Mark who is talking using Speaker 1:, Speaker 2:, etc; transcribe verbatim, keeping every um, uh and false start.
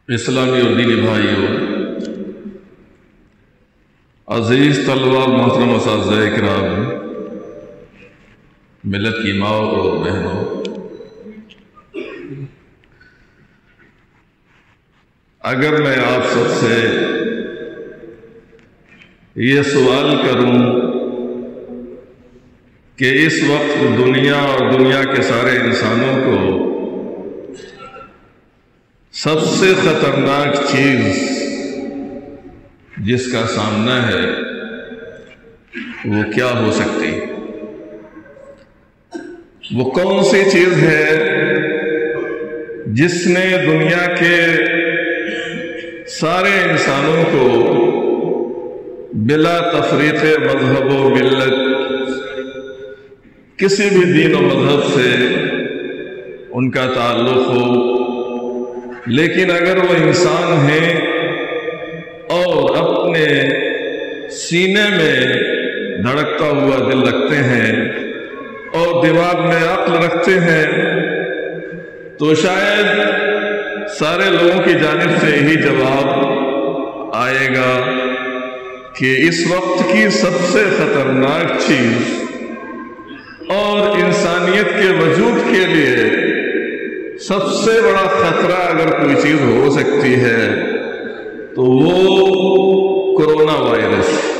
Speaker 1: اسلامی اور دینی بھائیوں، عزیز طلباء، محترم اساتذہ کرام، ملت کی ماں اور بہنوں، اگر میں آپ سب سے یہ سوال کروں کہ اس وقت دنیا اور دنیا کے سارے انسانوں کو سب سے خطرناک چیز جس کا سامنا ہے وہ کیا ہو سکتی، وہ کون سی چیز ہے جس نے دنیا کے سارے انسانوں کو بلا تفریق مذہب و ملت، کسی بھی دین و مذہب سے ان کا تعلق ہو، لیکن اگر وہ انسان ہیں اور اپنے سینے میں دھڑکتا ہوا دل رکھتے ہیں اور دماغ میں عقل رکھتے ہیں، تو شاید سارے لوگوں کی جانب سے یہی جواب آئے گا کہ اس وقت کی سب سے خطرناک چیز اور انسانیت کے وجود کے لیے سب سے بڑا خطرہ اگر کوئی چیز ہو سکتی ہے تو وہ کرونا وائرس